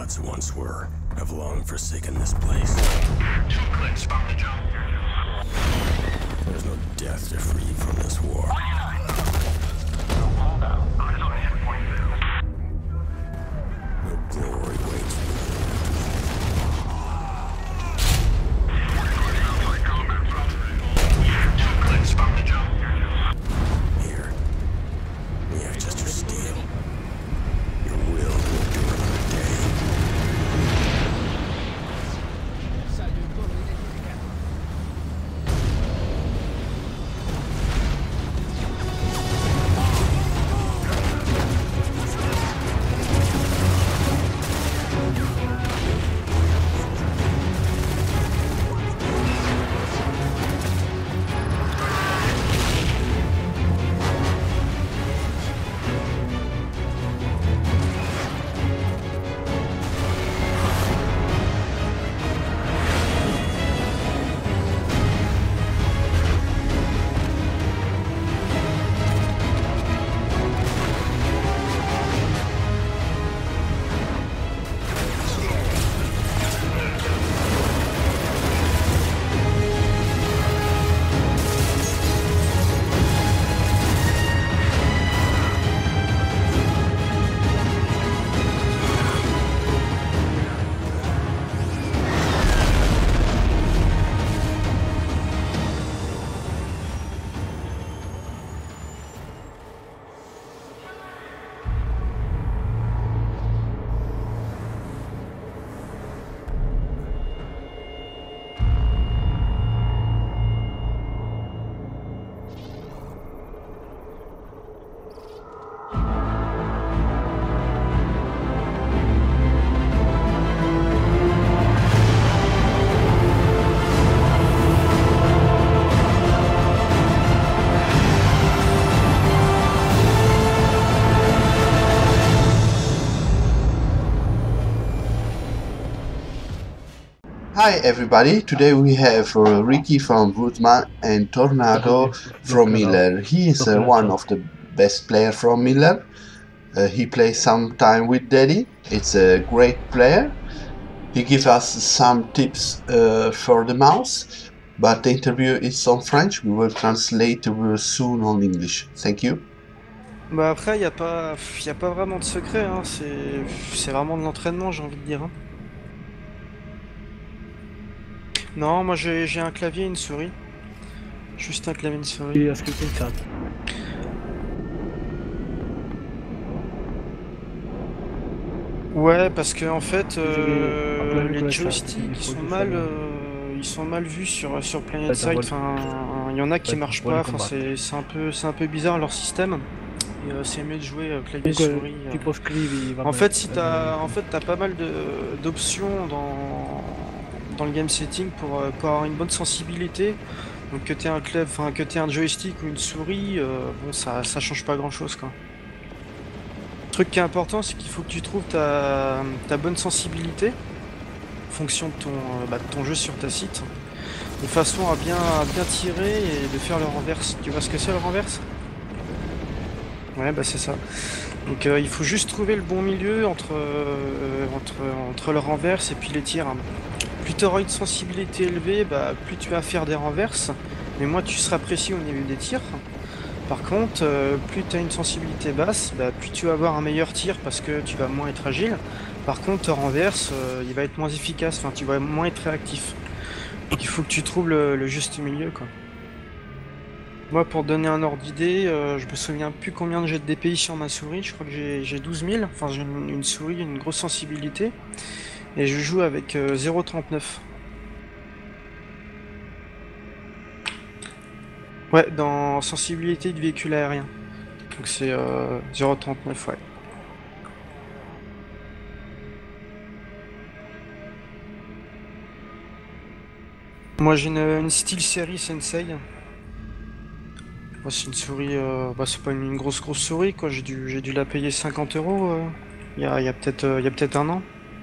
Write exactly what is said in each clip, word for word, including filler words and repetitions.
gods once were have long forsaken this place. Two clicks from the jump. There's no death to free you from this war. Hold out. I'm just on a hit point there. No glory waits for Sounds like combat from. Two clicks from the jump. you. Here, we have just your steel. Your will to endure another day. Hi everybody, today we have uh, Ricky from Woodman and Tornado from Miller. He is uh, one of the best players from Miller. Uh, he plays some time with Daddy. It's a great player. He gives us some tips uh, for the mouse, but the interview is on French. We will translate uh, soon on English. Thank you. Bah après, il n'y a pas, y a pas vraiment de secret, hein. C'est vraiment de l'entraînement, j'ai envie de dire. Hein. Non, moi j'ai un clavier et une souris. Juste un clavier et une souris. Ouais, parce que en fait, euh, les joysticks ils sont mal, euh, ils sont mal vus sur sur PlanetSide. Enfin, il y en a qui marchent pas. Enfin, c'est un peu, c'est un peu bizarre leur système. Et euh, c'est mieux de jouer euh, clavier souris. Euh. En fait, si t'as, en fait, t'as pas mal d'options dans dans le game setting pour, euh, pour avoir une bonne sensibilité. Donc que tu aies un clav, enfin que tu aies un joystick ou une souris, euh, bon ça, ça change pas grand chose quoi. Le truc qui est important, c'est qu'il faut que tu trouves ta, ta bonne sensibilité en fonction de ton, euh, bah, de ton jeu sur ta site, de façon à bien, à bien tirer et de faire le renverse. Tu vois ce que c'est le renverse? Ouais bah c'est ça. Donc euh, il faut juste trouver le bon milieu entre, euh, entre, entre le renverse et puis les tirs. Plus tu auras une sensibilité élevée, bah, plus tu vas faire des renverses, mais moins tu seras précis au niveau des tirs. Par contre, euh, plus tu as une sensibilité basse, bah, plus tu vas avoir un meilleur tir parce que tu vas moins être agile. Par contre, ton renverse, euh, il va être moins efficace, enfin tu vas moins être réactif. Donc il faut que tu trouves le, le juste milieu, quoi. Moi, pour donner un ordre d'idée, euh, je me souviens plus combien j'ai de D P I sur ma souris, je crois que j'ai douze mille, enfin j'ai une, une souris, une grosse sensibilité. Et je joue avec euh, zéro virgule trente-neuf. Ouais, dans sensibilité de véhicule aérien. Donc c'est euh, zéro virgule trente-neuf, ouais. Moi j'ai une, une SteelSeries Sensei. Moi c'est une souris, euh, bah, c'est pas une, une grosse grosse souris quoi, j'ai dû, j'ai dû la payer cinquante euros euh, il y a, y a peut-être euh, y a peut-être un an.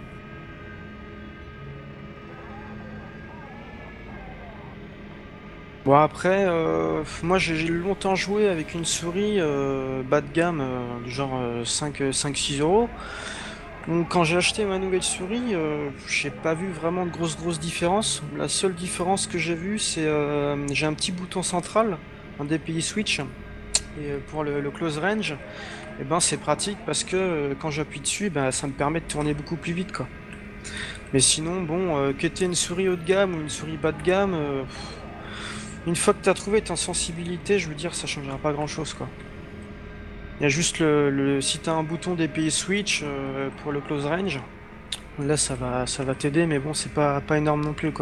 Bon après, euh, moi j'ai longtemps joué avec une souris euh, bas de gamme, euh, du genre euh, cinq six euros. Donc quand j'ai acheté ma nouvelle souris, euh, j'ai pas vu vraiment de grosses grosses différences. La seule différence que j'ai vue, c'est euh, j'ai un petit bouton central, un D P I switch, et euh, pour le, le close range, et ben c'est pratique parce que euh, quand j'appuie dessus, ben, ça me permet de tourner beaucoup plus vite quoi. Mais sinon, bon, euh, que t'aies une souris haut de gamme ou une souris bas de gamme, euh, une fois que t'as trouvé ta sensibilité, je veux dire, ça changera pas grand chose quoi. Il y a juste le, le si t'as un bouton D P I switch euh, pour le close range, là ça va ça va t'aider, mais bon c'est pas pas énorme non plus quoi.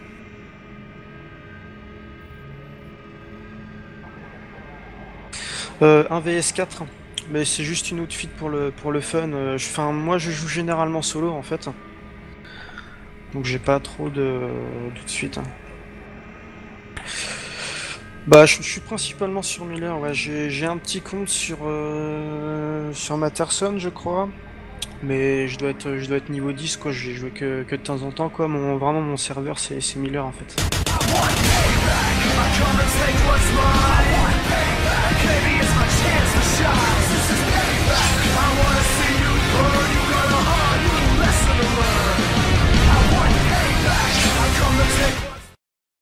Euh, un V S quatre, mais c'est juste une outfit pour le pour le fun. Euh, je- Enfin moi je joue généralement solo en fait, donc j'ai pas trop de tout de suite. Bah je, je suis principalement sur Miller, ouais. J'ai j'ai un petit compte sur euh, sur Matterson je crois. Mais je dois être, je dois être niveau dix quoi, je vais jouer que, que de temps en temps quoi, mon, vraiment mon serveur c'est c'est Miller en fait. Come and take what's mine. Maybe it's my chance to shine.